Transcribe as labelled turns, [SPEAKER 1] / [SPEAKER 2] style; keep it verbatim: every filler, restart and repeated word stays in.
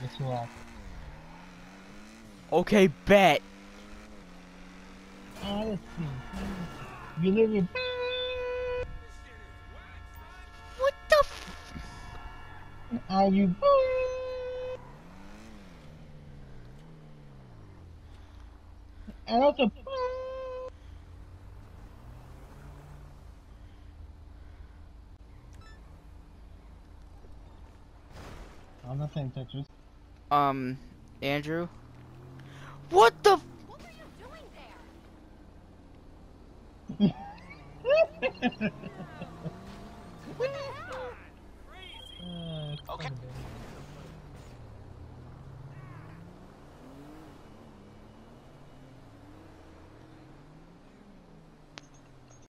[SPEAKER 1] Let's walk.
[SPEAKER 2] Okay, bet.
[SPEAKER 1] Oh, let's see. You live in.
[SPEAKER 2] What the f-
[SPEAKER 1] Are you? And also. I'm not saying Tetris.
[SPEAKER 2] Um, Andrew? What the f-
[SPEAKER 3] What were you doing there? What the hell?
[SPEAKER 1] Uh,
[SPEAKER 4] Okay.
[SPEAKER 1] kind of